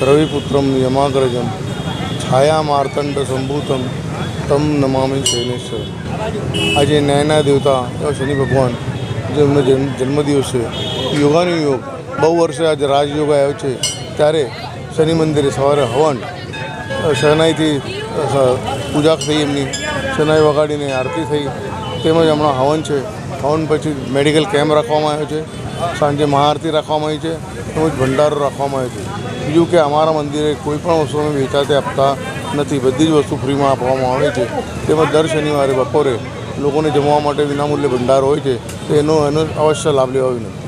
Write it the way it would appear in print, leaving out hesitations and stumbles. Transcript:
रविपुत्रम यमाग्रजम छाया मार्तंड संभूतम तम नमामि शैलेश्वर। आज न्यायना देवता एवं शनि भगवान जो एमनो जन्मदिवस है, योगानु योग बहु वर्षे आज राजयोग आव्यो छे त्यारे शनि मंदिरे सवारे हवन शहनाई थी पूजा थी, एमनी शहनाई वगाड़ीने आरती थी, तेमज हमणां हवन है। हवन पछी मेडिकल केम्प राखवामां आव्यो छे, सांजे महाआरती राखवामां आवी छे, તેમજ ભંડારો રાખવામાં આવ્યો છે। બીજું કે અમારા મંદિરે કોઈપણ વસ્તુ અમે વેચાતે આપતા નથી, બધી જ વસ્તુ ફ્રીમાં આપવામાં આવે છે। તેમજ દર શનિવારે બપોરે લોકોને જમવા માટે વિનામૂલ્યે ભંડારો હોય છે, તો એનો અવશ્ય લાભ લેવા વિનંતી।